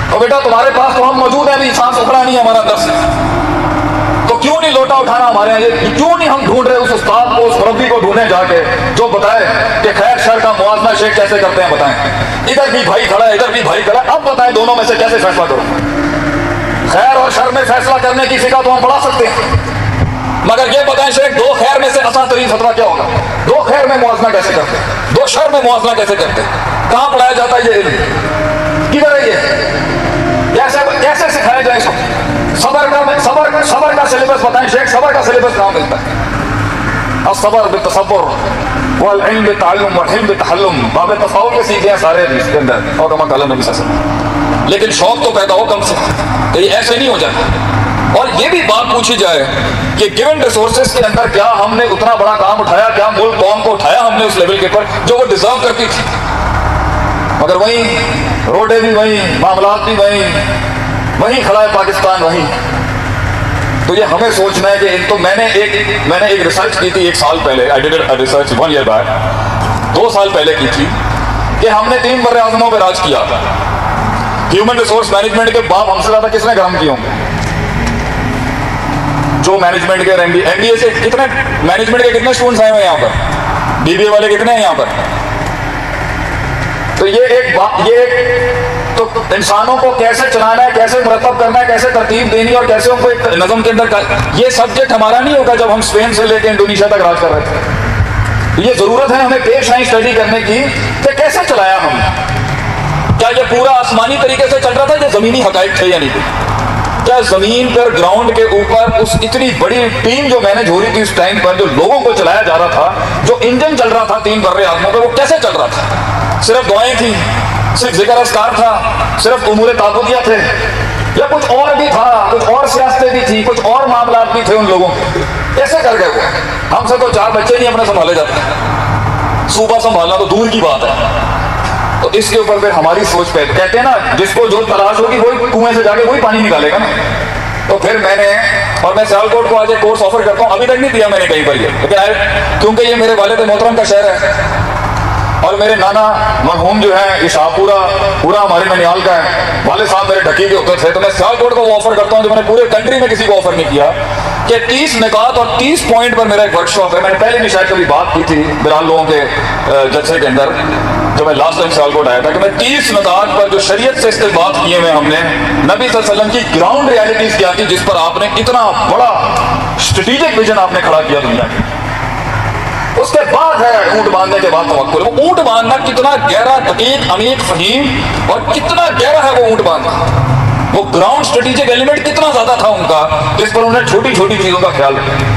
तो बेटा तुम्हारे पास तो हम मौजूद हैं, अभी सांस उखड़ा नहीं है हमारा अंदर से, तो क्यों नहीं लोटा उठाना हमारे यहाँ? क्यों नहीं हम ढूंढ रहे उस उस्ताद को, उस मुरब्बी को ढूंढे जाके जो बताए कि खैर शर का मुआवजा शेख कैसे करते हैं, बताएं। इधर भी भाई खड़ा है, इधर भी भाई खड़ा है, अब बताएं दोनों में से कैसे फैसला करो? खैर और शर में फैसला करने की फिका तो हम पढ़ा सकते हैं, मगर ये बताएं शेख, दो खैर में से आसान तरीन फतवा क्या होगा? दो खैर में मुआवजा कैसे करते हैं? दो शर में मुआवजा कैसे करते हैं? कहाँ पढ़ाया जाता है ये इल्म? किधर है ये? कैसे सिखाया जाए इसको? सबर का सिलेबस बताएं शेख, सबर का सिलेबस कहाँ मिलता है? सबर बितसब्बुर वल इल्म बितअल्लुम वल हिल्म बितहल्लुम, बाब तफाउल के सीखे हैं सारे इसके अंदर, और कमा कलम नबी सल्लल्लाहु अलैहि वसल्लम। लेकिन शौक तो पैदा हो कम से, तो ये ऐसे नहीं हो जाता। और ये भी बात पूछी जाए कि गिवन रिसोर्सेज के अंदर क्या हमने उतना बड़ा काम उठाया, क्या मुल्क कौम को उठाया हमने उस लेवल के पर जो वो डिजर्व करती थी? मगर वहीं रोडे भी वहीं, मामलात भी वहीं खड़ा है पाकिस्तान वहीं। तो ये हमें सोचना है कि तो मैंने एक रिसर्च की थी 1 साल पहले, I did research 1 year back, 2 साल पहले की थी, कि हमने 3 बर्रे आज़मों पर राज किया था। ह्यूमन रिसोर्स मैनेजमेंट के बाप हमसे ज्यादा किसने काम किए होंगे? जो मैनेजमेंट के एमबीए से कितने मैनेजमेंट के कितने स्टूडेंट्स आए हुए यहाँ पर? बीबीए वाले कितने हैं यहाँ पर? तो तो इंसानों को कैसे चलाना है, कैसे मुरतब करना है, कैसे तरतीब देनी है और कैसे उनको एक नज़म के अंदर, ये सब्जेक्ट हमारा नहीं होगा जब हम स्पेन से लेकर इंडोनेशिया तक राज कर रहे थे। ये जरूरत है हमें पेश आई स्टडी करने की कि कैसे चलाया हमने। क्या ये पूरा आसमानी तरीके से चल रहा था, ये जमीनी हकायक थे या नहीं? क्या जमीन पर ग्राउंड के ऊपर उस इतनी बड़ी टीम जो मैनेज हो रही थी उस टाइम पर, जो लोगों को चलाया जा रहा था, जो इंजन चल रहा था 3 बर्रे आज़मों पे, वो कैसे चल रहा था? सिर्फ दुआएं थी, सिर्फ जिक्र अस्कार था, सिर्फ उमूर ताबूदिया थे, या कुछ और भी था, कुछ और सियासतें भी थी, कुछ और मामलात भी थे उन लोगों के? कैसे कर गए वो? हमसे तो 4 बच्चे नहीं अपने संभाले जाते, सूबा संभालना तो दूर की बात है। तो इसके ऊपर फिर हमारी सोच पे कहते हैं ना, जिसको जो तलाश होगी वही कुएं से जाके वही पानी निकालेगा ना। तो फिर मैं सियालकोट को आज एक कोर्स ऑफर करता हूँ, अभी तक नहीं दिया मैंने कहीं पर ये, लेकिन क्योंकि ये मेरे वालिद मोहतरम का शहर है और मेरे नाना मरहूम जो है ये शाहपुरा हमारे ननियाल का है, वाले साहब मेरे ढकी के होते थे। तो मैं सियालकोट को वो ऑफर करता हूँ जो मैंने पूरे कंट्री में किसी को ऑफर नहीं किया, कि 30 निकात और 30 पॉइंट पर मेरा एक वर्कशॉप है। मैंने पहले भी शायद कभी बात की थी बिलाल लोगों के जलसे के अंदर, जब मैं लास्ट टाइम सियालकोट आया था, कि मैं 30 निकात पर जो शरीयत से इस्तेमाल किए हुए हमने, नबी सल्लल्लाहु अलैहि वसल्लम की ग्राउंड रियलिटीज क्या थी, जिस पर आपने इतना बड़ा स्ट्रेटेजिक विजन आपने खड़ा किया दुनिया के। उसके बाद है ऊंट बांधने के बाद तवक्कुल। वो ऊंट बांधना कितना गहरा, दकीक, अमीक, फहीम और कितना गहरा है वो ऊंट बांधना। वो ग्राउंड स्ट्रेटेजिक एलिमेंट कितना ज्यादा था उनका, जिस पर उन्होंने छोटी छोटी चीजों का ख्याल रखा।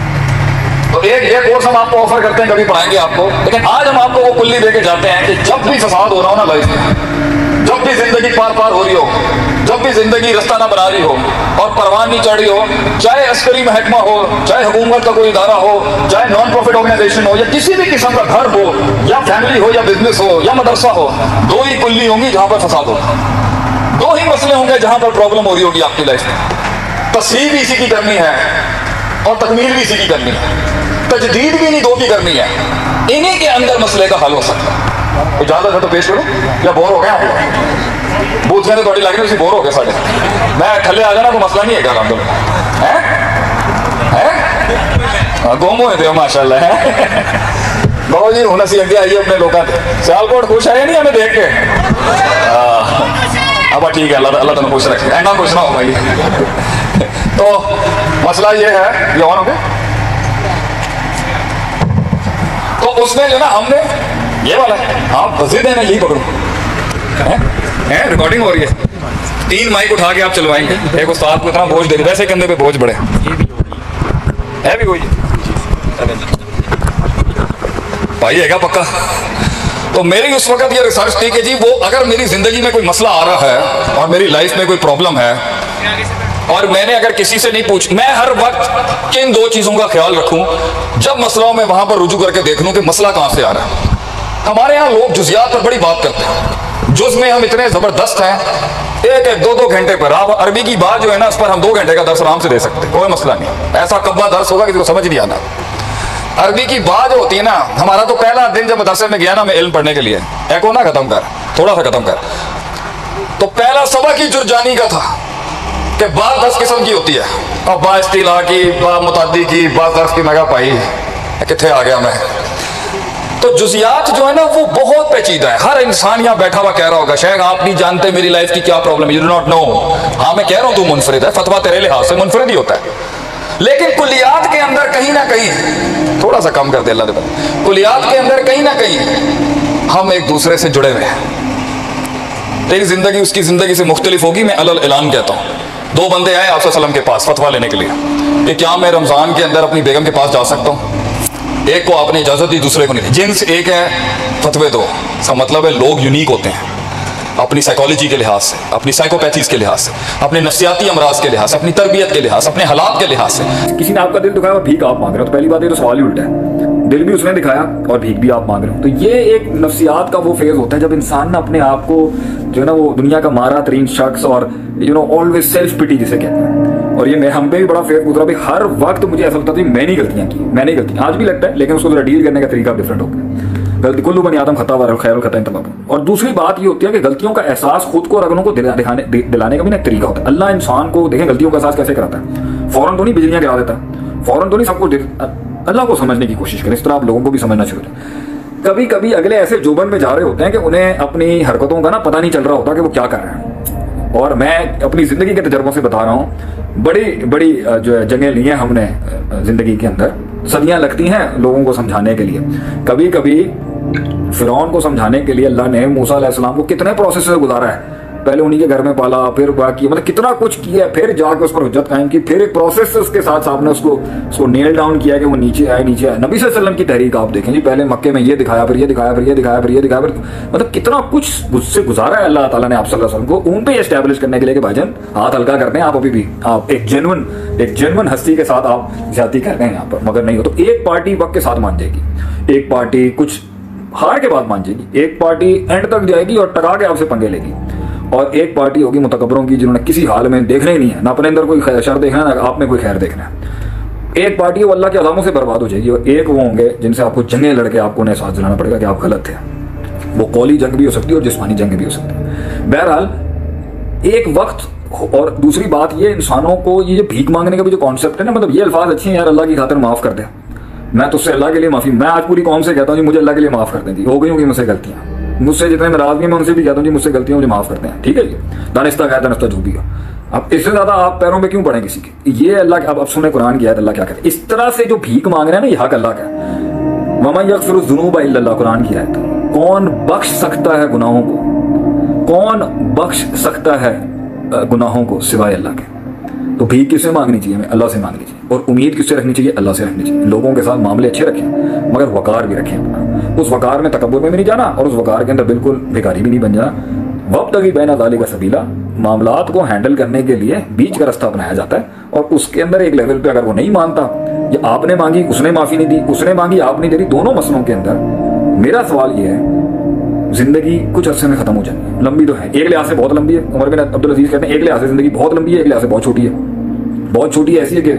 तो एक कोर्स हम आपको ऑफर करते हैं, कभी पढ़ाएंगे आपको, लेकिन आज हम आपको वो कुल्ली देके जाते हैं कि जब भी फसाद हो रहा हो ना लाइफ में, जब भी जिंदगी पार हो रही हो, जब भी जिंदगी रास्ता ना बना रही हो और परवान नहीं चढ़ रही हो, चाहे अस्करी महकमा हो, चाहे हुकूमत का कोई इदारा हो, चाहे नॉन प्रॉफिट ऑर्गेनाइजेशन हो, या किसी भी किस्म का घर हो या फैमिली हो या बिजनेस हो या मदरसा हो, 2 ही कुल्ली होंगी जहां पर फसाद होगा, 2 ही मसले होंगे जहां पर प्रॉब्लम हो रही होगी आपकी लाइफ में। तस्हीह भी इसी की करनी है और तकमील भी इसी की करनी है, तजदीद भी इन्हीं 2 की करनी है। इन्हीं के अंदर मसले का हल हो सकता है। इजाजत है तो पेश करो, या बोर हो गया बूथ में तो थोड़ी लग रही, बोर हो गए साढ़े, मैं थले आ जाना, कोई मसला नहीं है क्या? काम तो है गुम हुए थे माशाल्लाह है। बाबू जी हूं असी अगे आइए अपने लोगों से। सियालकोट खुश है नहीं हमें देख के? अब ठीक है, अल्लाह तुम खुश रखे, ऐना खुश ना हो भाई। तो मसला ये है, ये और हो गया। तो उसमें जो ना हमने ये वाला आप वजीर है ना, यही पकड़ो है, रिकॉर्डिंग हो रही है, 3 माइक उठा के आप चलवाएंगे, एक उस्ताद को इतना बोझ दे, वैसे कंधे पे बोझ बड़े है भी वही भाई है क्या पक्का? तो मेरी उस वक्त ये रिसर्च थी कि जी वो अगर मेरी जिंदगी में कोई मसला आ रहा है और मेरी लाइफ में कोई प्रॉब्लम है और मैंने अगर किसी से नहीं पूछ, मैं हर वक्त किन 2 चीजों का ख्याल रखूं जब मसला में वहां पर रुजू करके देख लूं कि मसला कहां से आ रहा है। हमारे यहाँ लोग जुजियात पर बड़ी बात करते हैं, जुज में हम इतने जबरदस्त हैं, 1-1, 2-2 घंटे पर आप अरबी की बात जो है ना, उस पर हम 2 घंटे का दर्स आराम से दे सकते, कोई मसला नहीं। ऐसा कब्बा दर्स होगा किसी को समझ नहीं आना। अरबी की बात जो होती है ना, हमारा तो पहला दिन जब मदरसे में गया ना मैं इल्म पढ़ने के लिए, एको ना खत्म कर, थोड़ा सा खत्म कर, तो पहला सबक ही जुर्जानी का था कि बात 10 किस्म की होती है। अब बा इस्तिला की, बा मुतादी की, बा दर्फ की। मैं कहा भाई कितने आ गया मैं। तो जुजियात जो है ना वो बहुत पेचीदा है। हर इंसान यहाँ बैठा हुआ कह रहा होगा शेख आप नहीं जानते मेरी लाइफ की क्या प्रॉब्लम है, यू डू नॉट नो। हाँ मैं कह रहा हूँ तू मुनफरिद है, फतवा तेरे लिहाज से मुनफरिद ही होता है, लेकिन कुलियात के अंदर कहीं ना कहीं, थोड़ा सा कम कर दे अल्लाह ने, कुलियात के अंदर कहीं ना कहीं हम एक दूसरे से जुड़े हुए हैं। तेरी जिंदगी उसकी जिंदगी से मुख्तलिफ होगी। मैं अलल ऐलान कहता हूँ, 2 बंदे आए आप सल्लम के पास फतवा लेने के लिए कि क्या मैं रमजान के अंदर अपनी बेगम के पास जा सकता हूँ। एक को आपने इजाजत दी, दूसरे को नहीं। जिन्स एक है, फतवे दो। इसका मतलब है लोग यूनिक होते हैं अपनी साइकोलॉजी के लिहाज से, अपनी साइकोपैथीज के लिहाज से, अपने नफ्सियाती अमराज के लिहाज से, अपनी तरबियत के लिहाज से, अपने हालात के लिहाज से। किसी ने आपका दिल दुखाया और भीख आप मांग रहे हो, तो पहली बात ये तो सवाल ही उल्टा है। दिल भी उसने दिखाया और भीख भी आप मांग रहे हो। तो ये एक नफ्सियात का वो फेज होता है जब इंसान ना अपने आप को जो है ना वो दुनिया का मारा तरीन शख्स और ऑलवेज सेल्फ पिटी जिसे कहते हैं। और ये हम पे भी बड़ा फेज गुजरा भाई। हर वक्त मुझे ऐसा लगता था मैंने ही गलतियां की, मैंने ही गलतियां, आज भी लगता है, लेकिन उसको जरा डील करने का तरीका डिफरेंट हो गया। कुल्लू बनी आदम खता व खैरुल खता तमाम। और दूसरी बात ये होती है कि गलतियों का एहसास खुद को और अगलों को दिलाने का भी ना एक तरीका होता है। अल्लाह इंसान को देखें गलतियों का एहसास कैसे कराता है। फौरन तो नहीं बिजलियां गिरा देता, फौरन तो नहीं सबको। अल्लाह को समझने की कोशिश करें, इस तरह आप लोगों को भी समझना शुरू करें। कभी कभी अगले ऐसे जोबन में जा रहे होते हैं कि उन्हें अपनी हरकतों का ना पता नहीं चल रहा होता कि वो क्या कर रहे हैं। और मैं अपनी जिंदगी के तजर्बों से बता रहा हूँ, बड़ी बड़ी जो है जगह ली हैं हमने जिंदगी के अंदर। सदियां लगती हैं लोगों को समझाने के लिए। कभी कभी फिरौन को समझाने के लिए अल्लाह ने मूसा अलैहिस्सलाम को कितने प्रोसेस से गुजारा है। पहले उन्हीं के घर में पाला, फिर बाकी मतलब कितना कुछ किया, फिर जाके उस पर हुज्जत कायम की, फिर एक प्रोसेस से उसके साथ आपने उसको नेल डाउन किया कि वो नीचे आए। नबी सल्लल्लाहु अलैहि वसल्लम की तहरीक आप देखें जी, पहले मक्के में ये दिखाया, फिर ये दिखाया, फिर ये दिखाया, फिर ये दिखाया, फिर मतलब कितना कुछ उससे गुजारा है अल्लाह ताला ने आप सल्लल्लाहु अलैहि वसल्लम को उन पे एस्टैब्लिश करने के लिए कि भाईजान हाथ हल्का करते हैं आप, अभी भी आप एक जेन्युइन हस्ती के साथ आप ज्यादती कर रहे हैं यहाँ पर। मगर नहीं हो तो एक पार्टी वक्त के साथ मान जाएगी, एक पार्टी कुछ हार के बाद मान जाएगी, एक पार्टी एंड तक जाएगी और टका के आपसे पंगे लेगी, और एक पार्टी होगी मुतकब्बरों की जिन्होंने किसी हाल में देखना ही नहीं है, ना अपने अंदर कोई शर देखना है, ना आप में कोई खैर देखना है। एक पार्टी वो अल्लाह के अज़ामों से बर्बाद हो जाएगी, और एक वो होंगे जिनसे आपको जंगें लड़के आपको उन्हें एहसास दिलाना पड़ेगा कि आप गलत थे। वो कौली जंग भी हो सकती है और जिस्मानी जंग भी हो सकती है। बहरहाल एक वक्त। और दूसरी बात ये, इंसानों को ये भीख मांगने का भी जो कॉन्सेप्ट है ना, मतलब ये अल्फाज अच्छे हैं यार, अल्लाह की खातिर माफ कर दे, मैं तुझसे अल्लाह के लिए माफी, मैं आज पूरी कौम से कहता हूँ जी मुझे अल्लाह के लिए माफ कर दें जी, हो गई होंगी मुझसे गलतियां, मुझसे जितने नाराज भी मैं उनसे भी कहता हूँ जी मुझसे गलतियां मुझे माफ करते हैं, ठीक है जी, दानिस्ता गया दानिस्ता जो भी हो। अब इससे ज्यादा आप पैरों में क्यों पड़े किसी के। ये अल्लाह अब सुने कुरान की आयत, अल्लाह क्या कहता है। इस तरह से जो भीख मांग रहे हैं ना, ये हक अल्लाह का है। वमा यगफिरुज़्ज़ुनूबा इल्लल्लाह, कुरान की आयत। कौन बख्श सकता है गुनाहों को, कौन बख्श सकता है गुनाहों को सिवाय अल्लाह के। तो भीख किससे मांगनी चाहिए, हमें अल्लाह से मांगनी चाहिए। और उम्मीद किससे रखनी चाहिए, अल्लाह से रखनी चाहिए। लोगों के साथ मामले अच्छे रखें, मगर वकार भी रखें अपना। उस वकार में तकब्बुर में भी नहीं जाना, और उस वकार के अंदर बिल्कुल भिखारी भी नहीं बन जाना। वब्तगी बैना ज़ालिका सबीला, मामलात को हैंडल करने के लिए बीच का रास्ता अपनाया जाता है। और उसके अंदर एक लेवल पे अगर वो नहीं मानता, या आपने मांगी उसने माफी नहीं दी, उसने मांगी आप नहीं दे रही, दोनों मसलों के अंदर मेरा सवाल ये है, जिंदगी कुछ अरसे में खत्म हो जानी है। लंबी तो है, एक लिहाज से बहुत लंबी है। उमर बिन अब्दुल अजीज कहते हैं एक लिहाज से जिंदगी बहुत लंबी है, एक लिहाज से बहुत छोटी है। बहुत छोटी ऐसी है कि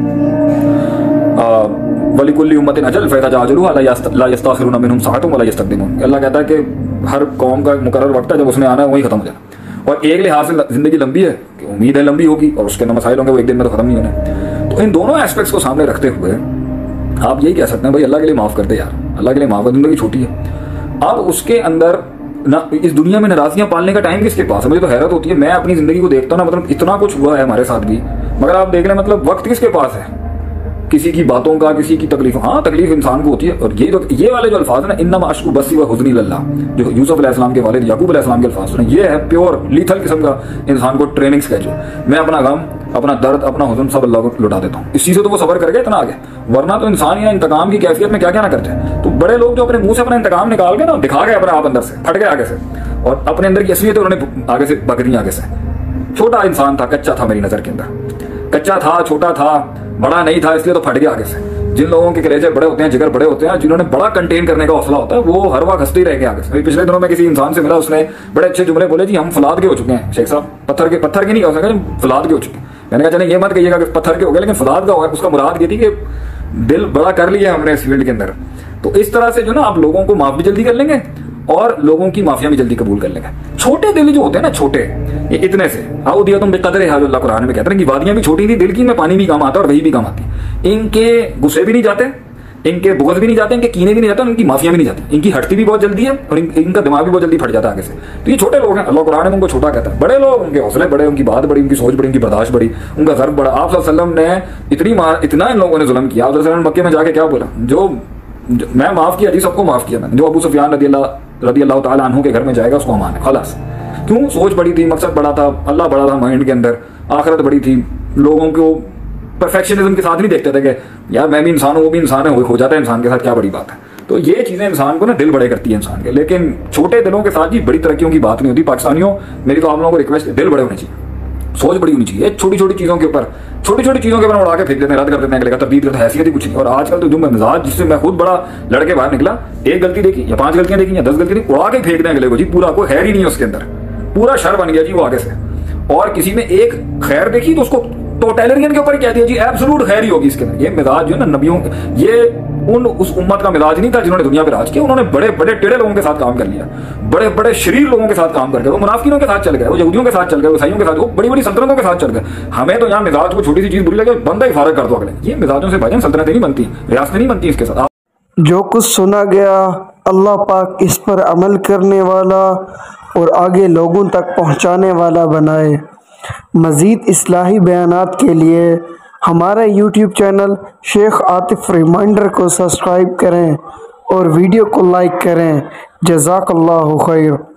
वलिकुल्ली उम्मतिन अजल फइज़ा जाअ अजलुहा ला यस्तअखिरुना मिनहुम सअतुन वला यस्तक़दिमून। अल्लाह कहता है कि हर कौम का मुकर्रर वक्त है, जब उसने आना है वही खत्म हो जाना। और एक लिहाज से जिंदगी लंबी है कि उम्मीद है लंबी होगी, और उसके अंदर मसाइल होंगे, वो एक दिन में तो खत्म नहीं होने। तो इन दोनों एस्पेक्ट्स को सामने रखते हुए आप यही कह सकते हैं भाई अल्लाह के लिए माफ कर दे यार, अल्लाह के लिए माफ कर, जिंदगी छोटी है। अब उसके अंदर ना इस दुनिया में नाराजियां पालने का टाइम किसके पास है। मुझे तो हैरत होती है, मैं अपनी जिंदगी को देखता हूं ना, मतलब इतना कुछ हुआ है हमारे साथ भी, मगर आप देख लें मतलब वक्त किसके पास है किसी की बातों का, किसी की तकलीफ। हाँ तकलीफ इंसान को होती है। और ये वाले जो अल्फाज है ना, इन्नमा अश्कु बस्सी व हुज़्नी लिल्लाह, जो यूसुफ अलैहिस्सलाम के वालिद याकूब अलैहिस्सलाम के अल्फाज सुने, ये है प्योर लीथल किस्म का इंसान को ट्रेनिंग स्केड्यूल। मैं अपना गम, अपना दर्द, अपना हुज़्न सब अल्लाह को लौटा देता हूँ। इसी से तो वो सबर कर गए इतना आगे, वरना तो इंसान या इंतकाम की कैफियत में क्या क्या ना करते हैं। तो बड़े लोग जो अपने मुंह से अपना इंतकाम निकाल के ना दिखा गए अपने आप अंदर से, फट गए आगे से, और अपने अंदर की असलियत उन्होंने आगे से बकरी आगे से। छोटा इंसान था, कच्चा था, मेरी नजर के अंदर कच्चा था, छोटा था, बड़ा नहीं था, इसलिए तो फट गया आगे से। जिन लोगों के कलेजे बड़े होते हैं, जिगर बड़े होते हैं, जिन्होंने बड़ा कंटेन करने का हौसला होता है, वो हर वक्त हंसते ही रह गए आगे से। पिछले दिनों में किसी इंसान से मिला, उसने बड़े अच्छे जुमले बोले, जी हम फलाद के हो चुके हैं शेख साहब, पत्थर के नहीं हो सके, फलाद के हो चुके हैं। मैंने कहा चले ये मत कहिएगा कि पत्थर के हो गए, लेकिन फलाद का होगा। उसका मुराद ये थी कि दिल बड़ा कर लिया हमने इस फील्ड के अंदर। तो इस तरह से जो ना आप लोगों को माफ भी जल्दी कर लेंगे, और लोगों की माफिया भी जल्दी कबूल कर लेगा। छोटे दिल जो होते हैं ना, छोटे, ये इतने से आओ दिया तुम बेकदर है, अल्लाह कुरान में कहते हैं कि वादियां भी छोटी थी दिल की, में पानी भी कम आता है और वही भी कम आती। इनके गुस्से भी नहीं जाते, इनके बुग़्ज़ भी नहीं जाते, इनके कीने भी नहीं जाते, इनकी माफिया भी नहीं जाती, इनकी हटती भी बहुत जल्दी है और इनका दिमाग भी बहुत जल्दी फट जाता है आगे से। तो ये छोटे लोग हैं, अल्लाह कुरान में उनको छोटा कहता है। बड़े लोग, उनके हौसले बड़े, उनकी बात बड़ी, उनकी सोच बड़ी, उनकी बर्दाश्त बड़ी, उनका ज़र्ब बड़ा। आप सल्लल्लाहु अलैहि वसल्लम ने इतना इन लोगों ने जुल्म किया। आप सल्लल्लाहु अलैहि वसल्लम मक्के में जाके क्या बोला, जो मैं माफ़ किया जी, सबको माफ़ किया मैंने, जो अबू सुफियान रदी अल्लाह तआला अन्हु के घर में जाएगा उसको अमान है, खलास। क्यों? सोच बड़ी थी, मकसद बड़ा था, अल्लाह बड़ा था माइंड के अंदर, आखिरत बड़ी थी। लोगों को परफेक्शनिज्म के साथ नहीं देखते थे कि यार मैं भी इंसान हूँ, वो भी इंसान है, हो जाता है इंसान के साथ, क्या बड़ी बात है। तो ये चीज़ें इंसान को ना दिल बड़े करती है इंसान के। लेकिन छोटे दिलों के साथ जी बड़ी तरक्कियों की बात नहीं होती। पाकिस्तानियों, मेरी तो आप लोगों को रिक्वेस्ट, दिल बड़े होने चाहिए, सोच बड़ी होनी चाहिए। छोटी छोटी चीज़ों के ऊपर उड़ा के फेंक देते हैं, रद्द कर देते हैं, अगले का तरदीद करते, हैसियत ही कुछ नहीं। और आजकल तो जो मिजाज, जिससे मैं खुद बड़ा लड़के बाहर निकला, एक गलती देखी या 5 गलतियां देखी या 10 गलती देखी, उड़ा के फेंक दें अगले को जी, पूरा कोई खैर ही नहीं है उसके अंदर, पूरा शर बन गया जी वो आगे से। और किसी ने एक खैर देखी तो उसको टोटलियन के ऊपर ही कह दिया जी एब्सोल्यूट खैर ही होगी इसके अंदर। ये मिजाज जो है ना नबियों, ये उस उम्मत का मिजाज नहीं था जिन्होंने दुनिया पे राज किया। उन्होंने बड़े बड़े टेढ़े लोगों के साथ काम कर लिया, बड़े बड़े शरीर लोगों के साथ काम कर गए, वो मुनाफिकों के साथ चल गए, वो यहूदियों के साथ चल गए, ईसाइयों के साथ, वो बड़ी बड़ी सल्तनतों के साथ चल गए। हमें तो यहाँ मिजाज को छोटी सी चीज बुरी लगे, बंदा ही फारग कर दो अगले। ये मिजाजों से भाईजान सल्तनतें नहीं बनती, रियासतें नहीं बनती इसके साथ। जो कुछ सुना गया अल्लाह पाक इस पर अमल करने वाला और आगे लोगों तक पहुँचाने वाला बनाए। मज़ीद इस्लाही बयानात के लिए हमारा YouTube channel Sheikh Atif reminder को सब्सक्राइब करें और वीडियो को लाइक करें। जज़ाकल्लाहु खैर।